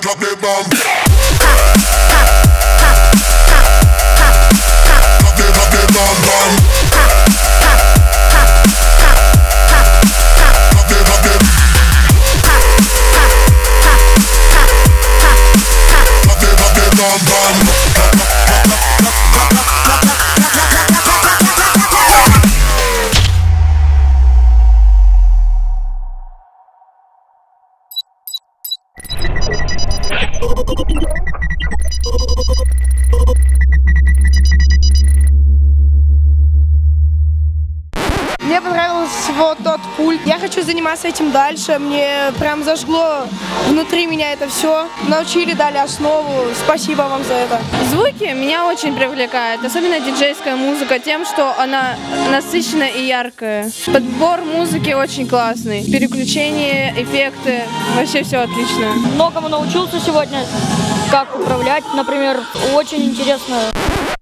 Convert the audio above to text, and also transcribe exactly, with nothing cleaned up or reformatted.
drop the bomb. Мне понравился вот тот пульт. Я хочу заниматься этим дальше. Мне прям зажгло внутри меня это все. Научили, дали основу. Спасибо вам за это. Звуки меня очень привлекают, особенно диджейская музыка, тем, что она насыщенная и яркая. Подбор музыки очень классный. Переключения, эффекты, вообще все отлично. Многому научился сегодня, как управлять, например, очень интересно.